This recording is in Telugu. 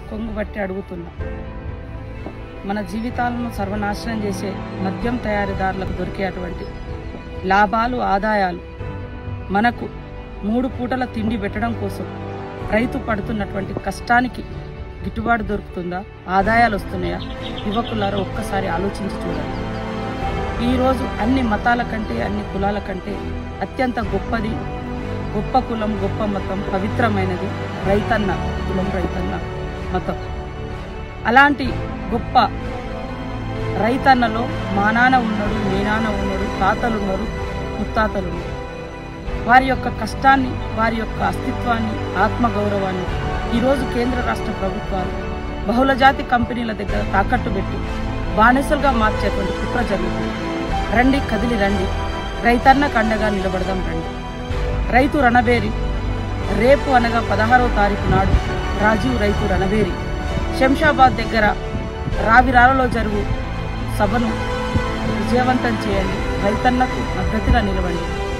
కొంగుబట్టి అడుగుతున్నా. మన జీవితాలను సర్వనాశనం చేసే మద్యం తయారీదారులకు దొరికేటువంటి లాభాలు, ఆదాయాలు మనకు 3 పూటల తిండి పెట్టడం కోసం రైతు పడుతున్నటువంటి కష్టానికి గిట్టుబాటు దొరుకుతుందా? ఆదాయాలు వస్తున్నాయా? యువకులారా ఒక్కసారి ఆలోచించి చూడండి. ఈరోజు అన్ని మతాల కంటే, అన్ని కులాల కంటే అత్యంత గొప్పది, గొప్ప కులం, గొప్ప మతం, పవిత్రమైనది రైతన్న కులం, రైతన్న మతం. అలాంటి గొప్ప రైతన్నలో మా నాన్న ఉన్నాడు, మీ నాన్న ఉన్నాడు, తాతలు ఉన్నారు, ముత్తాతలు ఉన్నారు. వారి యొక్క కష్టాన్ని, వారి యొక్క అస్తిత్వాన్ని, ఆత్మగౌరవాన్ని ఈరోజు కేంద్ర రాష్ట్ర ప్రభుత్వాలు బహుళజాతి కంపెనీల దగ్గర తాకట్టు పెట్టి బానిసలుగా మార్చేటువంటి కుట్ర జరుగుతుంది. రండి, కదిలి రండి, రైతన్నకు అండగా నిలబడదాం రండి. రైతు రణబేరి రేపు అనగా 16వ తారీఖు నాడు రాజీవ్ రైతు రణబేరి శంషాబాద్ దగ్గర రావిరాలలో జరుగు సభను విజయవంతం చేయండి. రైతన్నకు మద్దతుగా నిలవండి.